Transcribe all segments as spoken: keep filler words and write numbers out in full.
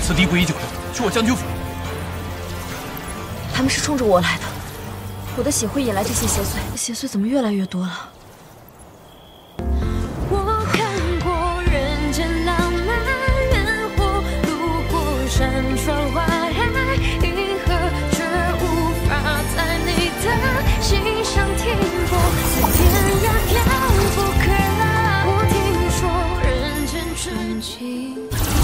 此敌诡异就快，去我将军府。 他们是冲着我来的，我的血会引来这些邪祟，邪祟怎么越来越多了？ 山川花海，银河却无法在你的心上停泊。在天涯遥不可来，我听说人间真情。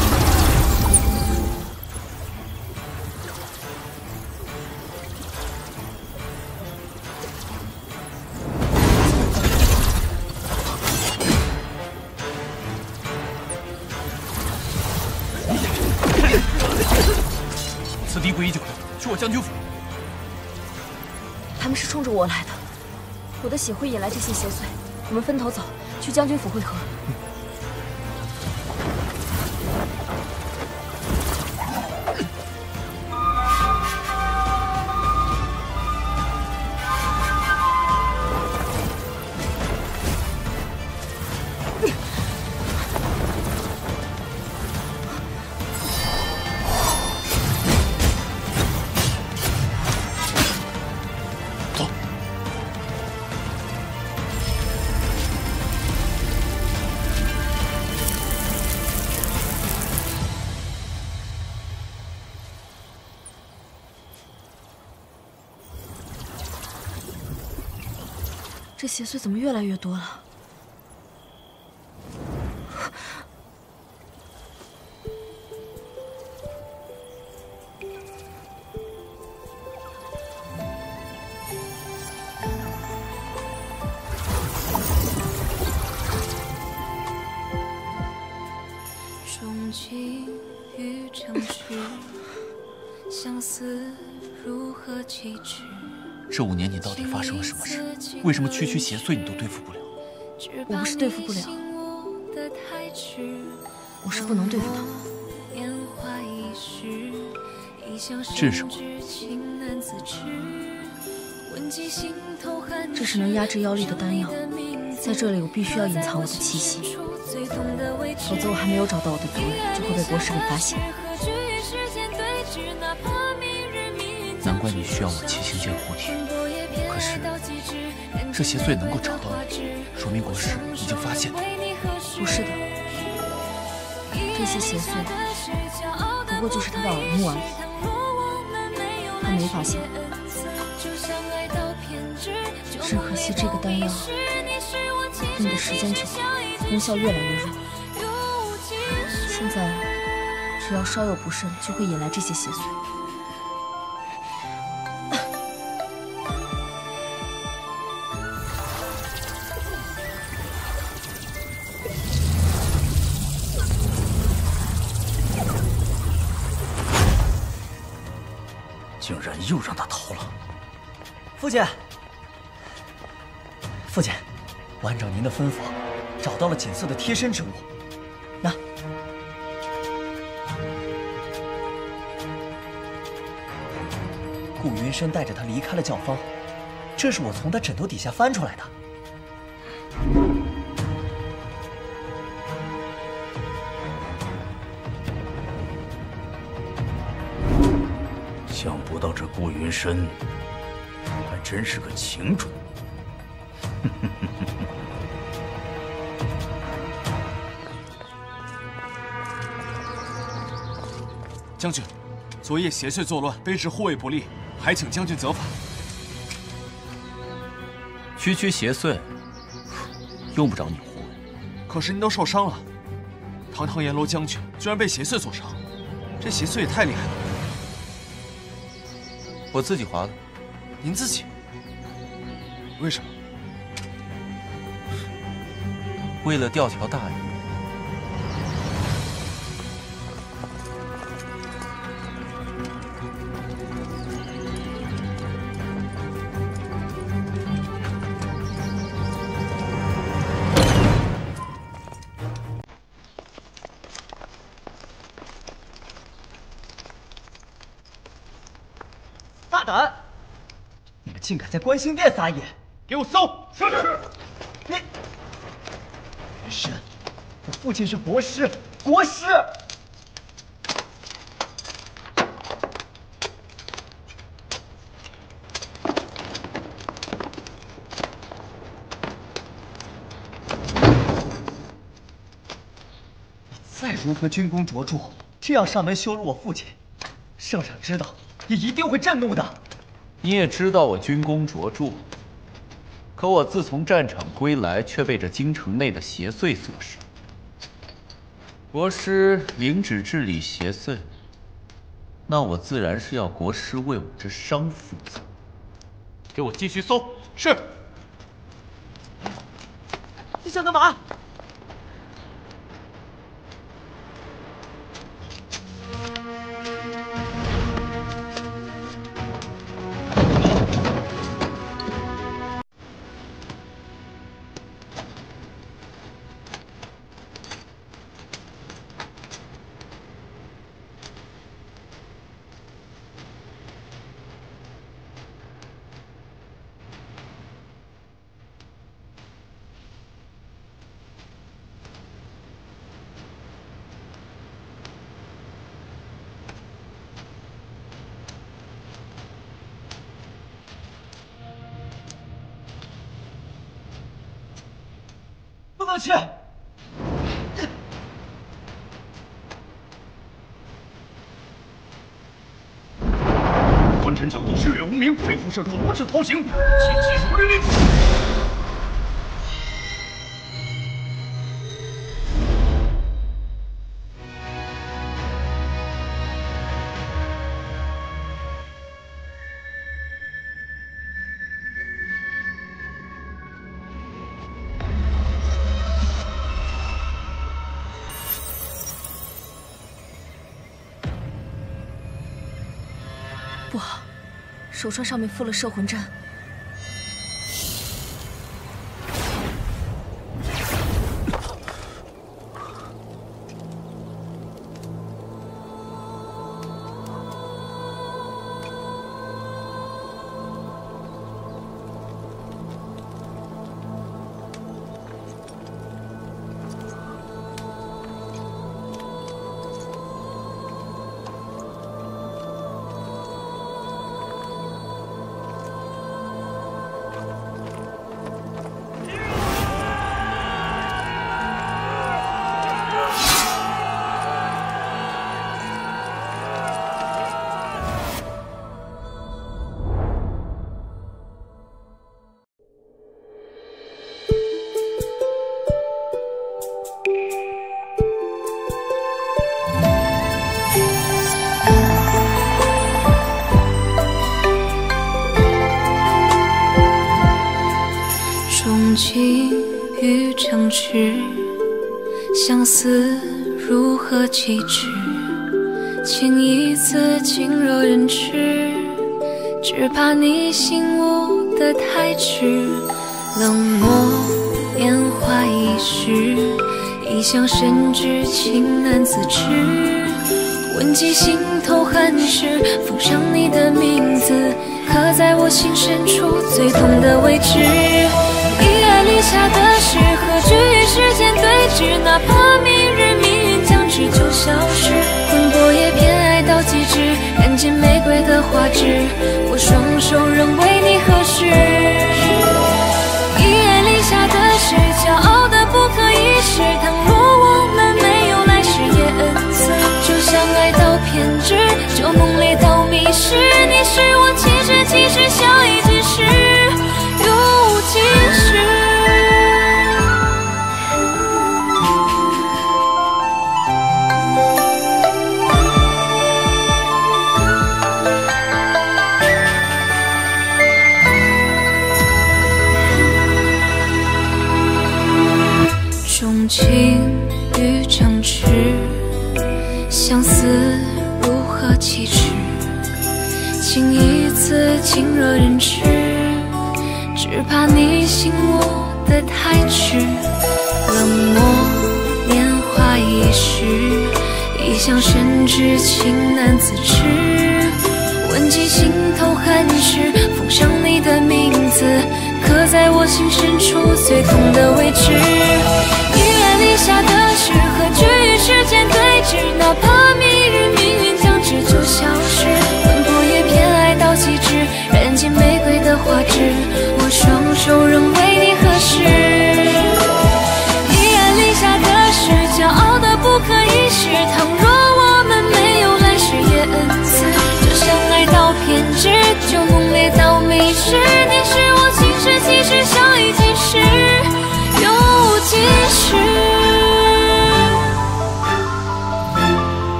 此敌诡异就快，去我将军府。 他们是冲着我来的，我的血会引来这些邪祟。我们分头走，去将军府会合。嗯 这邪祟怎么越来越多了？ 钟情于城市，相思如何启齿？ 这五年你到底发生了什么事？为什么区区邪祟你都对付不了？ 我不是对付不了，我是不能对付他们。 这是什么？ 这是能压制妖力的丹药，在这里我必须要隐藏我的气息，否则我还没有找到我的主人，就会被国师给发现。 难怪你需要我七星剑护体，可是这邪祟能够找到你，说明国师已经发现你。 不是的，这些邪祟不过就是他的耳目而已，他没发现我。只可惜这个丹药用的时间久，功效越来越弱，现在只要稍有不慎，就会引来这些邪祟。 竟然又让他逃了！ 父亲，父亲，我按照您的吩咐，找到了锦瑟的贴身之物。那，顾云深带着他离开了教坊，这是我从他枕头底下翻出来的。 想不到这顾云深还真是个情种。 将军，昨夜邪祟作乱，卑职护卫不力，还请将军责罚。 区区邪祟，用不着你护卫。 可是您都受伤了，堂堂阎罗将军居然被邪祟所伤，这邪祟也太厉害了。 我自己划的。 您自己？为什么？ 为了钓条大鱼。 大胆！你们竟敢在观星殿撒野！ 给我搜！是是。 你，云深，我父亲是国师，国师。 如何军功卓著，这样上门羞辱我父亲，圣上知道也一定会震怒的。 你也知道我军功卓著，可我自从战场归来，却被这京城内的邪祟所伤。国师领旨治理邪祟，那我自然是要国师为我这伤负责。给我继续搜。是。 你想干嘛？不能去！ 官臣讲义，血月无名，非副社主无耻偷行，请记住律令。 不好，手串上面附了摄魂针。 情欲长迟，相思如何启齿？情一字轻若人痴，只怕你醒悟得太迟。冷漠年华易逝，一向深知情难自持。问及心头恨事，奉上你的名字，刻在我心深处最痛的位置。一爱立下的誓，何惧与时间对峙？哪怕明日命运将至就消失。魂魄也偏爱到极致，看见玫瑰的花枝，我双手仍为你合十。一爱立下的誓，骄傲的不可一世。倘若我们没有来世也恩赐，就相爱到偏执，就梦里到迷失。你是我其实其实相依之时，永无今时。钟情欲长迟，相思如何启齿？情一字轻若人痴，只怕你醒悟得太迟。冷漠年华易逝，一向深知情难自持。问及心头恨事，奉上你的名字，刻在我心深处最痛的位置。